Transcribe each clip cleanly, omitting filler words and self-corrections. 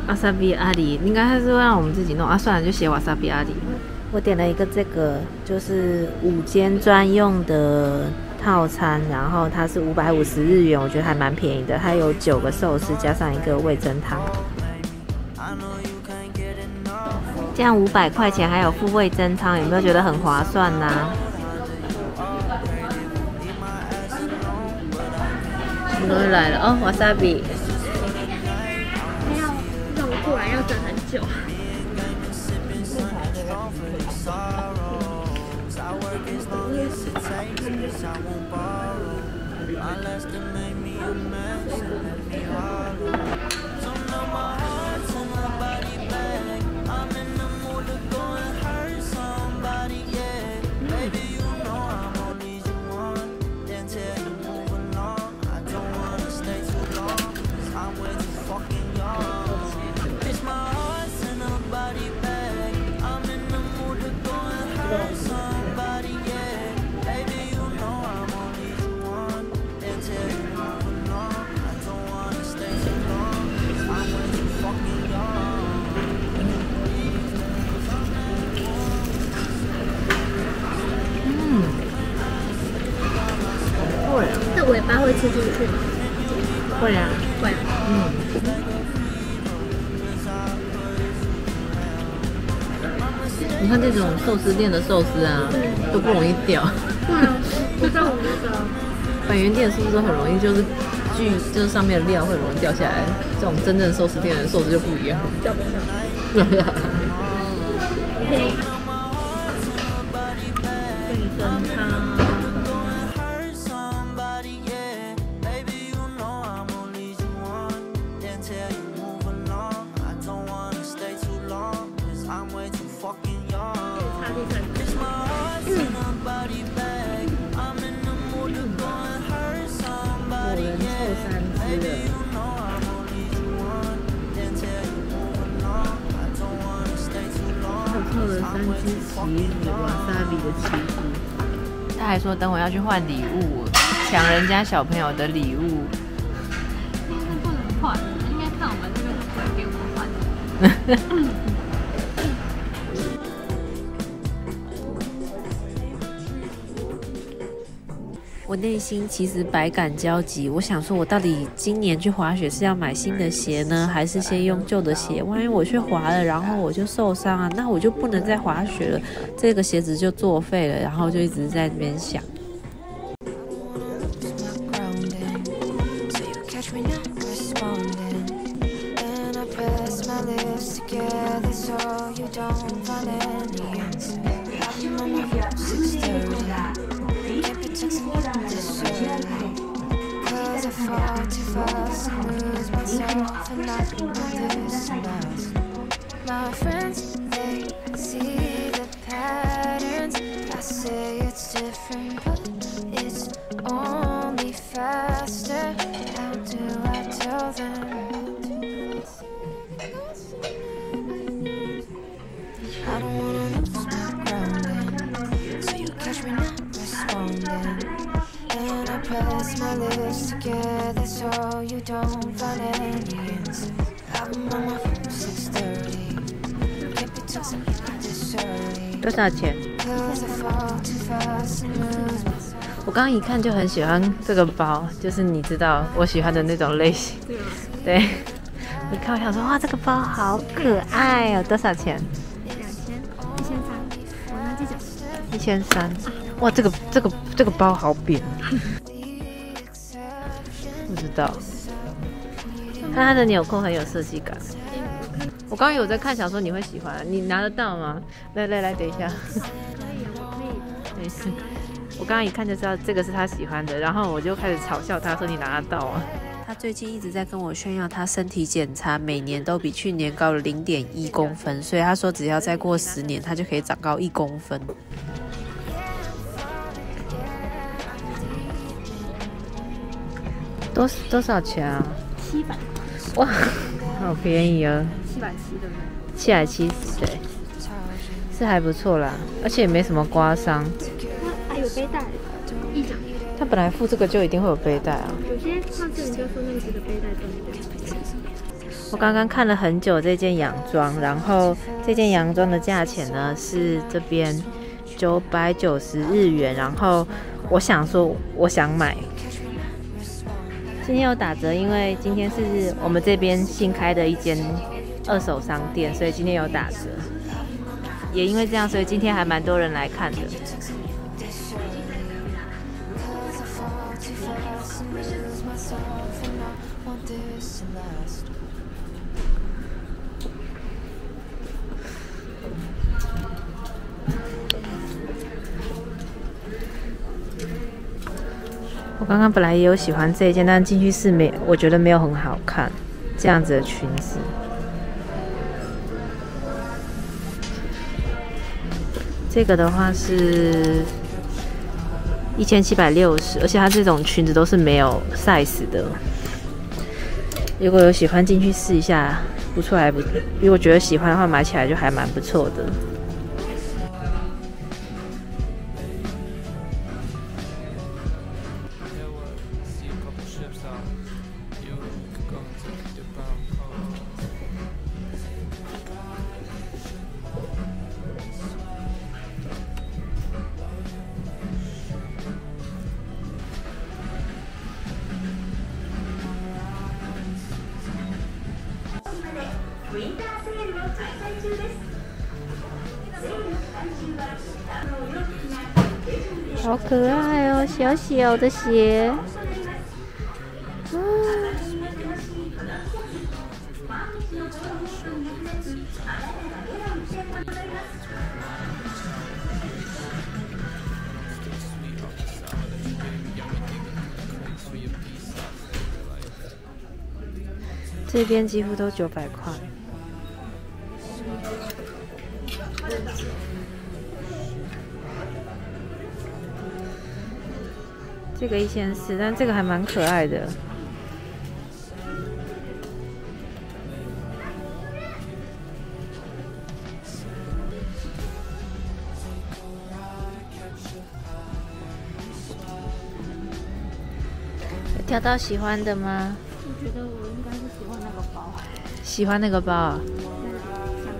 瓦萨比阿里，应该是会让我们自己弄啊。算了，就写瓦萨比阿里。我点了一个这个，就是5间专用的套餐，然后它是550日元，我觉得还蛮便宜的。它有9个寿司加上一个味噌汤，这样500块钱还有附味噌汤，有没有觉得很划算呢？什么东西来了？哦，瓦萨比。 要弄过来要等很久。那尾巴会吃进去吗？ 会啊， 会。 你看这种寿司店的寿司啊，都不容易掉。 对啊，我知道我那个百元店是不是都很容易就是上面的料会容易掉下来？这种真正寿司店的寿司就不一样。 掉不下。味噌汤。 3只旗子，瓦萨比的旗子。他还说等会要去换礼物，抢人家小朋友的礼物。 那不能换，应该看我们这个会给我换。 我内心其实百感交集，我想说，我到底今年去滑雪是要买新的鞋呢，还是先用旧的鞋？万一我去滑了，然后我就受伤啊，那我就不能再滑雪了，这个鞋子就作废了。然后就一直在那边想。 My friends, they see the patterns. I say it's different, but it's only faster. How do I tell them? I don't wanna lose my grounding, so you catch me not responding. And I press my lips together so you don't find any answers. I'm on my phone 6:30. 多少钱？我刚刚一看就很喜欢这个包，就是你知道我喜欢的那种类型。对，你看我想说，哇，这个包好可爱哦！多少钱 ？2000，1300。我拿这种。 1300。哇，这个包好扁。不知道。看它的纽扣很有设计感。我刚刚有在看，想说你会喜欢，你拿得到吗？来，等一下。 可以，我可以。 没事，我刚刚一看就知道这个是他喜欢的，然后我就开始嘲笑他说你拿得到啊。他最近一直在跟我炫耀他身体检查每年都比去年高了0.1公分，所以他说只要再过10年，他就可以长高1公分。多少钱啊 ？700。 哇，好便宜哦。 770对不对 ？770对，是还不错啦，而且也没什么刮伤。 它有背带，一整。 它本来附这个就一定会有背带啊。 有些上次人家说那个是个背带重点。 我刚刚看了很久这件洋装，然后这件洋装的价钱呢是这边990日元，然后我想说我想买。今天有打折，因为今天是我们这边新开的一间二手商店，所以今天有打折。也因为这样，所以今天还蛮多人来看的。我刚刚本来也有喜欢这一件，但进去是我觉得没有很好看，这样子的裙子。这个的话是1760，而且它这种裙子都是没有 size 的。如果有喜欢进去试一下，不错还不，如果觉得喜欢的话，买起来就还蛮不错的。好可爱哦，小小的鞋。这边几乎都900块。这个1400，但这个还蛮可爱的。有挑到喜欢的吗？ 我觉得我应该是喜欢那个包。 喜欢那个包啊？ 像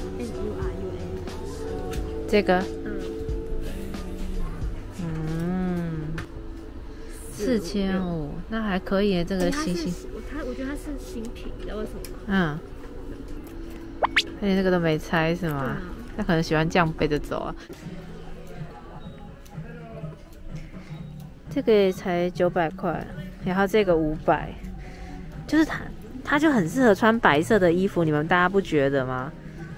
NURUA。 这个4500，那还可以耶，这个星星。 我觉得它是新品的，为什么？ 嗯，而且那个都没拆是吗？他可能喜欢这样背着走啊。这个也才900块，然后这个500，就是它就很适合穿白色的衣服，你们大家不觉得吗？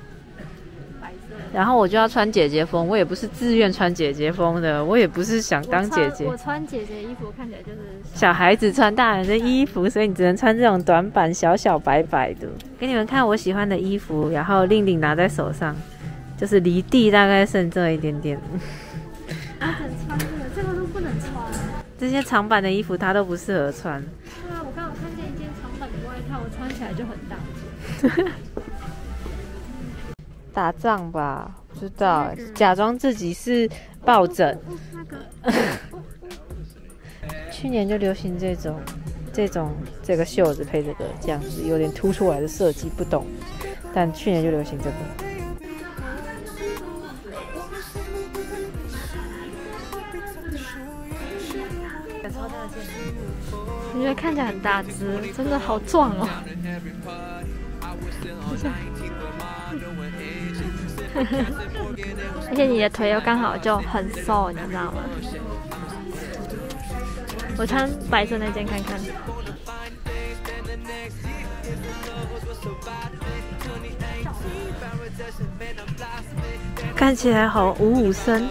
然后我就要穿姐姐风，我也不是自愿穿姐姐风的，我也不是想当姐姐。 我穿姐姐衣服看起来就是小孩子穿大人的衣服，所以你只能穿这种短版小小白白的。给你们看我喜欢的衣服，然后令令拿在手上，就是离地大概剩这一点点。 我只能穿这个都不能穿。 这些长版的衣服它都不适合穿。 对啊，我刚好看见一件长版的外套，我穿起来就很大件。 打仗吧，不知道，假装自己是抱枕。去年就流行这个袖子配这样子有点凸出来的设计，不懂，但去年就流行这个。 我觉得看起来很大只，真的好壮哦。而且你的腿又刚好就很瘦，你知道吗？我穿白色那件看看。 看起来好五五身，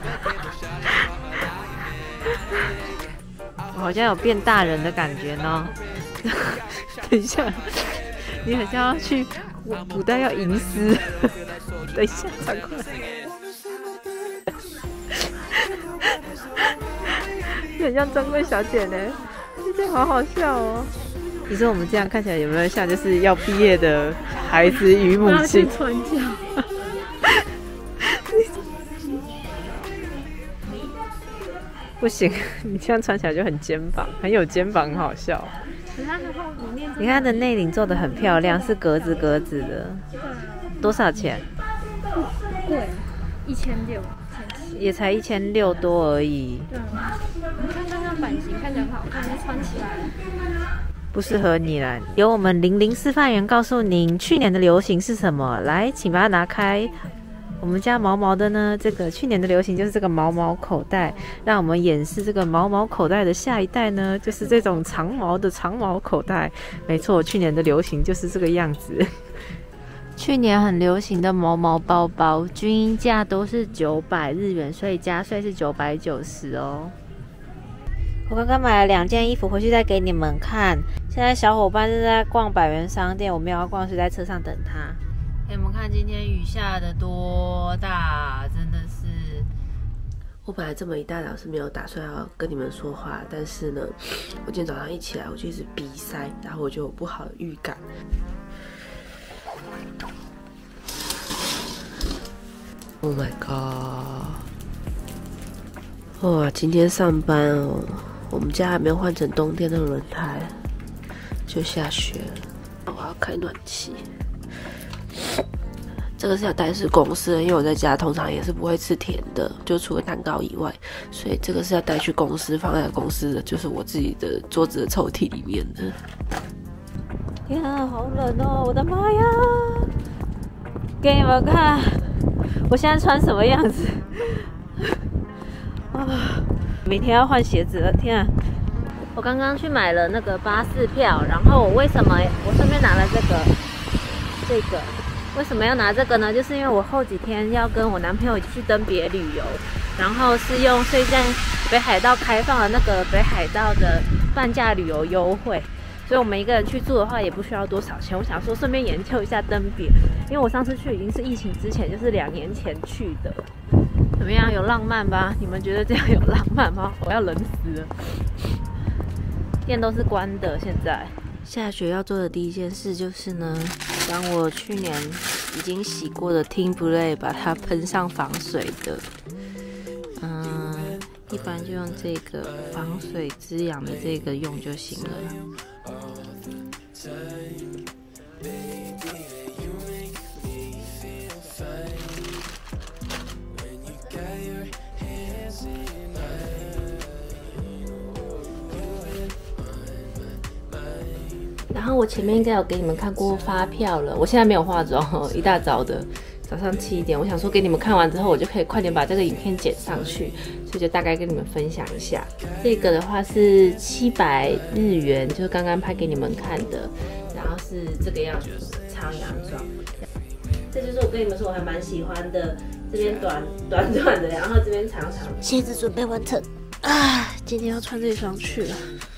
我好像有变大人的感觉呢。等一下，你很像要去古代要吟诗。等一下，转过来。你很像专柜小姐呢，这件好好笑哦。你说我们这样看起来有没有像就是要毕业的孩子与母亲？ 传教。 不行，你这样穿起来就很肩膀，很有肩膀，很好笑。 可是它的后里面， 你看它的内领做的很漂亮，是格子格子的。多少钱？ 贵，1600， 也才1600多而已。 对啊，你看刚刚版型看起来很好看，就穿起来不适合你啦。由我们00示范员告诉您去年的流行是什么。来，请把它拿开。我们家毛毛的呢，这个去年的流行就是这个毛毛口袋，让我们演示这个毛毛口袋的下一代呢，就是这种长毛的长毛口袋。没错，去年的流行就是这个样子。去年很流行的毛毛包包，均因价都是900日元，所以加税是990哦。我刚刚买了2件衣服，回去再给你们看。现在小伙伴正在逛百元商店，我没有要逛，是在车上等他。给你们看今天雨下的多大，真的是。 我本来这么一大早是没有打算要跟你们说话，但是呢，我今天早上一起来我就一直鼻塞，然后我就有不好的预感。Oh my god！ 哇，今天上班哦，我们家还没有换成冬天的轮胎，就下雪了。我要开暖气。这个是要带去公司的，因为我在家通常也是不会吃甜的，就除了蛋糕以外，所以这个是要带去公司，放在公司的就是我自己的桌子的抽屉里面的。 天啊，好冷哦！我的妈呀！给你们看，我现在穿什么样子？啊，明天要换鞋子了，天啊！我刚刚去买了那个巴士票，然后我顺便拿了这个。为什么要拿这个呢？就是因为我后几天要跟我男朋友去登别旅游，然后是用最近北海道开放了那个北海道的半价旅游优惠，所以我们一个人去住的话也不需要多少钱。我想说顺便研究一下登别，因为我上次去已经是疫情之前，就是2年前去的。怎么样？有浪漫吧？你们觉得这样有浪漫吗？我要冷死了。店都是关的，现在。下雪要做的第一件事就是呢，将我去年已经洗过的 Team Play 把它喷上防水的。一般就用这个防水滋养的这个用就行了。然后我前面应该有给你们看过发票了，我现在没有化妆，一大早的，早上7点，我想说给你们看完之后，我就可以快点把这个影片剪上去，所以就大概跟你们分享一下。这个的话是700日元，就是刚刚拍给你们看的，然后是这个样子，长洋装。这就是我跟你们说我还蛮喜欢的，这边短的，然后这边长长的。鞋子准备完成啊，今天要穿这双去了。